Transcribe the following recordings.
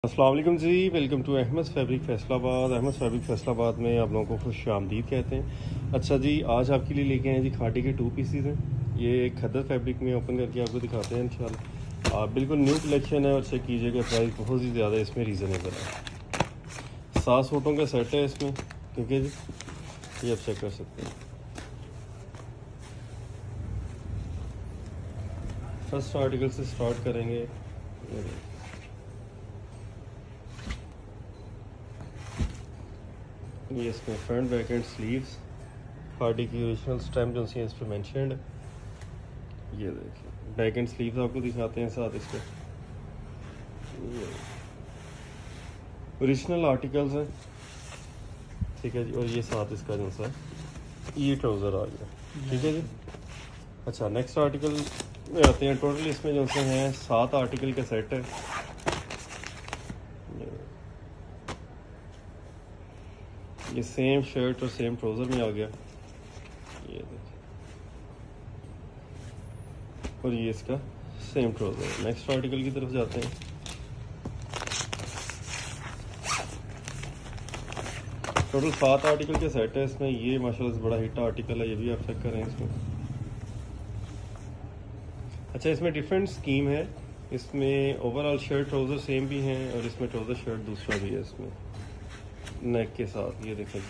अस्सलाम वालेकुम जी, welcome to Ahmed fabric Faisalabad. Ahmed fabric Faisalabad में आप लोगों को खुश आमदीद कहते हैं। अच्छा जी, आज आपके लिए लेके आए जी खाटी के 2 पीसीज हैं। ये खद्दर फैब्रिक में ओपन करके आपको दिखाते हैं इंशाल्लाह। आप बिल्कुल न्यू कलेक्शन है और चेक कीजिएगा, प्राइस बहुत ही ज़्यादा इसमें रीज़नेबल है। 7 सूटों का सेट है इसमें, ठीक है जी, ये आप चेक कर सकते हैं। फर्स्ट आर्टिकल से स्टार्ट करेंगे। ये इसमें फ्रंट बैक एंड स्लीव्स खाटी की ओरिजिनल स्टैम्प जो इस पर मेंशन्ड। ये देखिए बैक एंड स्लीव्स आपको दिखाते हैं साथ इसके। ओरिजिनल आर्टिकल्स हैं, ठीक है जी। और ये साथ इसका जो सा ये ट्राउज़र आ गया, ठीक है जी। अच्छा, नेक्स्ट आर्टिकल में आते हैं। टोटल इसमें जो से हैं 7 आर्टिकल का सेट है। ये सेम शर्ट और सेम ट्राउज़र में आ गया, ये देखिए। और ये इसका सेम ट्राउज़र है। नेक्स्ट आर्टिकल की तरफ जाते हैं। टोटल 7 आर्टिकल के सेट है इसमें। ये माशाल्लाह से बड़ा हिट आर्टिकल है, ये भी आप चेक करें इसमें। अच्छा, इसमें डिफरेंट स्कीम है। इसमें ओवरऑल शर्ट ट्राउज़र सेम भी हैं और इसमें ट्राउज़र शर्ट दूसरा भी है इसमें नेक के साथ। ये देखें,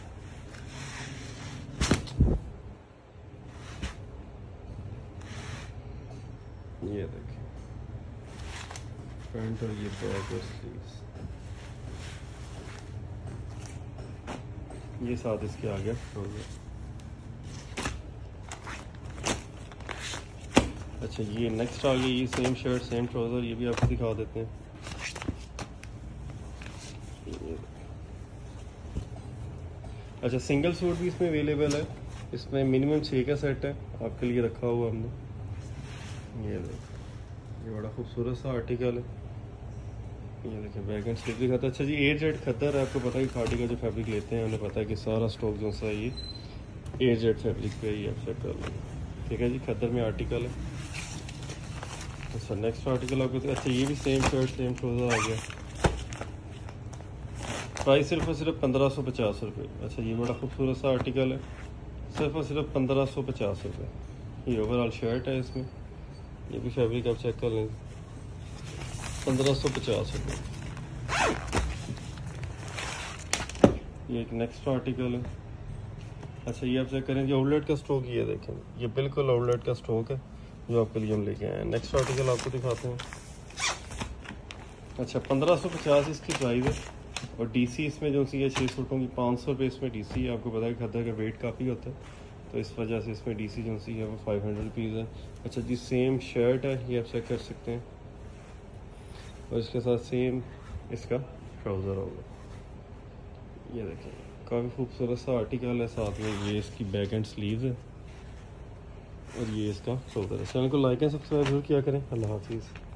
ये देखिए फ्रंट और ये बैक और स्लीव्स, ये साथ इसके आ गया ट्राउज़र। अच्छा, ये नेक्स्ट आ गई, ये सेम शर्ट सेम ट्राउज़र, ये भी आपको दिखा देते हैं। अच्छा, सिंगल सूट भी इसमें अवेलेबल है। इसमें मिनिमम 6 का सेट है आपके लिए रखा हुआ हमने। ये देखो, ये बड़ा खूबसूरत सा आर्टिकल है। ये देखिए बैक एंड स्लीव दिखाता है। अच्छा जी, A-Z खद्दर है। आपको पता है कि खाटी का जो फैब्रिक लेते हैं उन्हें पता है कि सारा स्टॉक जो सा ये A-Z फैब्रिक पे ही आप चेक कर लेंगे, ठीक है जी। खद्दर में आर्टिकल है। अच्छा, नेक्स्ट आर्टिकल आपको, अच्छा ये भी सेम शर्ट सेम ट्राउज़र आ गया। प्राइस सिर्फ और सिर्फ 1550 रुपये। अच्छा, ये बड़ा खूबसूरत सा आर्टिकल है, सिर्फ और सिर्फ 1550 रुपये। ये ओवरऑल शर्ट है इसमें। ये भी फैब्रिक आप चेक कर लें, 1550 रुपये। ये एक नेक्स्ट आर्टिकल है। अच्छा, ये आप चेक करें जी, आउटलेट का स्टॉक ये देखें, ये बिल्कुल आउटलेट का स्टॉक है जो आपके लिए हम लेके आए हैं। नेक्स्ट आर्टिकल आपको दिखाते हैं। अच्छा, 1550 इसकी प्राइस है और डीसी इसमें जो सी है 6 सूटों की 500 रुपये इसमें डीसी है। आपको पता है खद्दर का वेट काफ़ी होता है, तो इस वजह से इसमें डीसी जो सी है वो 500 रुपीज़ है। अच्छा जी, सेम शर्ट है, ये आप चेक कर सकते हैं और इसके साथ सेम इसका ट्राउज़र होगा। ये देखिए काफ़ी खूबसूरत सा आर्टिकल है। साथ में ये इसकी बैक एंड स्लीव्स है और ये इसका ट्राउज़र है। चैनल को लाइक एंड सब्सक्राइब जरूर किया करें। अल्लाह हाफिज़।